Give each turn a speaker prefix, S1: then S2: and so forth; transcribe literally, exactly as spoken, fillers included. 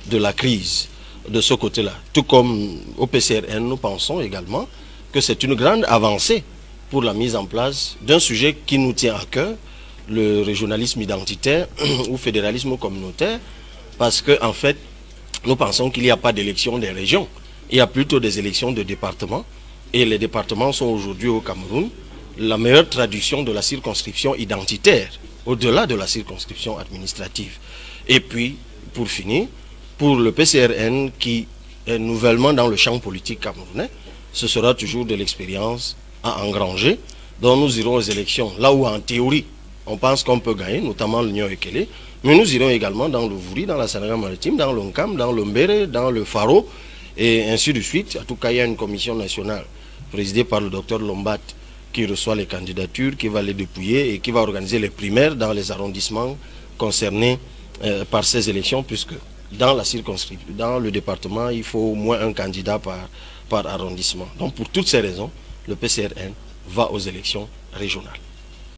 S1: de la crise de ce côté-là. Tout comme au P C R N, nous pensons également que c'est une grande avancée pour la mise en place d'un sujet qui nous tient à cœur, le régionalisme identitaire ou fédéralisme communautaire, parce qu'en en fait, nous pensons qu'il n'y a pas d'élection des régions, il y a plutôt des élections de départements, et les départements sont aujourd'hui au Cameroun la meilleure traduction de la circonscription identitaire, au-delà de la circonscription administrative. Et puis, pour finir, pour le P C R N qui est nouvellement dans le champ politique camerounais, ce sera toujours de l'expérience à engranger, dont nous irons aux élections, là où en théorie, on pense qu'on peut gagner, notamment l'Union Ekele, mais nous irons également dans le Vouri, dans la Sénégal-Maritime, dans l'Onkam, dans le Mbere, dans le Faro, et ainsi de suite. En tout cas, il y a une commission nationale présidée par le docteur Lombat qui reçoit les candidatures, qui va les dépouiller et qui va organiser les primaires dans les arrondissements concernés euh, par ces élections, puisque dans la circonscription, dans le département, il faut au moins un candidat par, par arrondissement. Donc pour toutes ces raisons, le P C R N va aux élections régionales.